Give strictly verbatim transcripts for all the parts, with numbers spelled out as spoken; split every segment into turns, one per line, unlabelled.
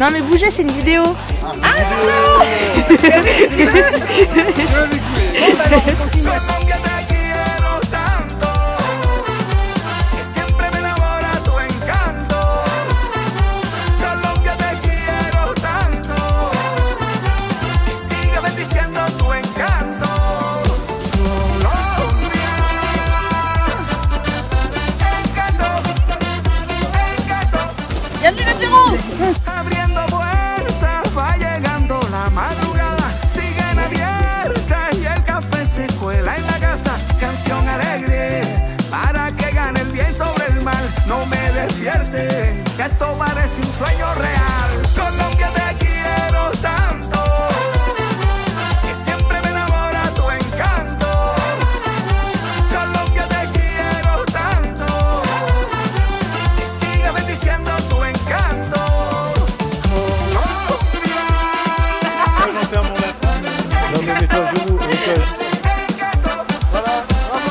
Non mais bougez, c'est une vidéo.
Ah, ah non. Je vais écouler. Bon, bah alors, on continue.
Bienvenue l'apéro.
Abriendo puertas, va llegando la madrugada, siguen abiertas y el café se cuela en la casa. Canción alegre para que gane el bien sobre el mal. No me despierte, que esto parece un sueño real. Colombia, te quiero tanto, que siempre me enamora tu encanto. Colombia, te quiero tanto, que siga bendiciendo tu encanto.
Non mais mets-toi à genoux, ok. Voilà, bravo.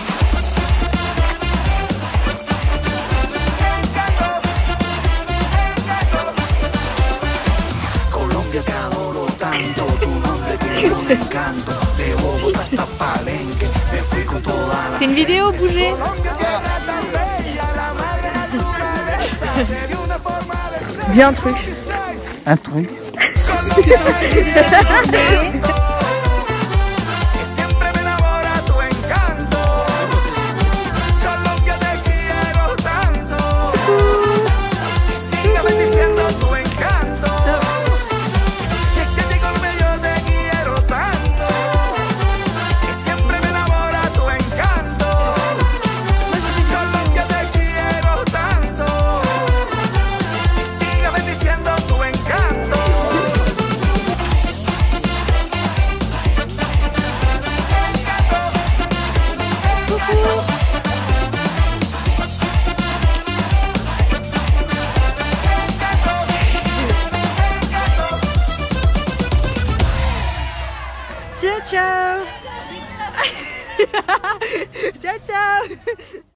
Colombia, te adoro tanto, tu nombre tiene un encanto. De Bogotá hasta Palenque, me fui con toda la.
C'est une vidéo, bougez.
Colombia, tierra tan bella, la madre naturaleza te dio una forma de ser.
Dis un truc.
Un truc.
Colombia, te quiero tanto.
Ciao ciao. Ciao ciao.